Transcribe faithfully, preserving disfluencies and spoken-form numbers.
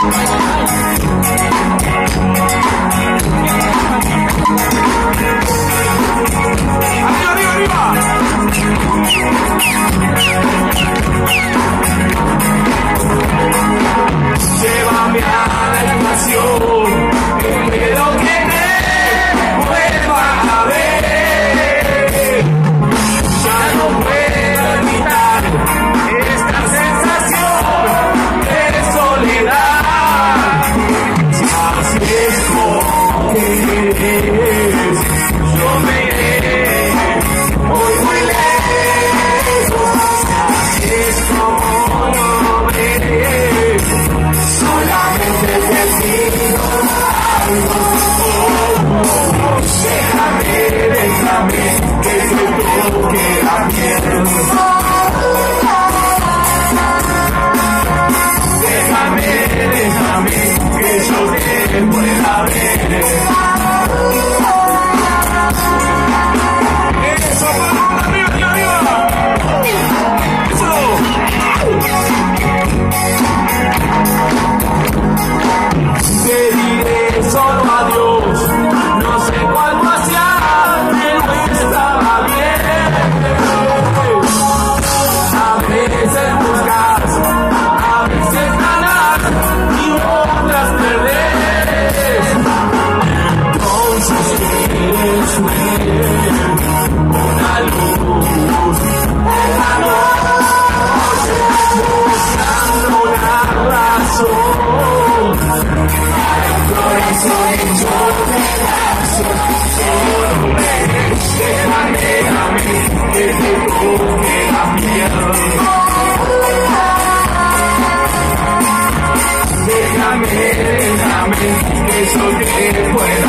Llévame a la estación, espero que te vuelva a ver. Ya no puedo evitar esta sensación de soledad. Así es como quieres, yo me iré hoy muy lejos. Así es como lo ves, solamente te pido algo. Oh, oh, oh, déjame, déjame, que te toque la piel. Déjame, déjame, que yo te pueda ver. Eso, vamos, arriba, arriba, arriba. Eso. Te diré solo adiós, no sé cuánto hacía, pero estaba bien. A veces buscas, a veces ganas y otras perder. Entonces quieres ver una luz en la noche, buscando una razón. Corazón hecho pedazos, solo ven, déjame, déjame, que te toque la piel. Déjame, déjame, que yo te pueda